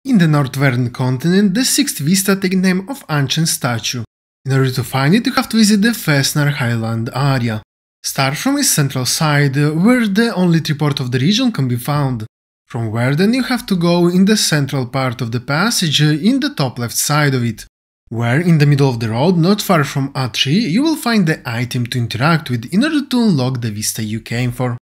In the North Vern continent, the sixth vista takes the name of Ancient Statue. In order to find it, you have to visit the Fessnar Highland area. Start from its central side, where the only three ports of the region can be found. From where then you have to go in the central part of the passage, in the top left side of it, where in the middle of the road, not far from A3, you will find the item to interact with in order to unlock the vista you came for.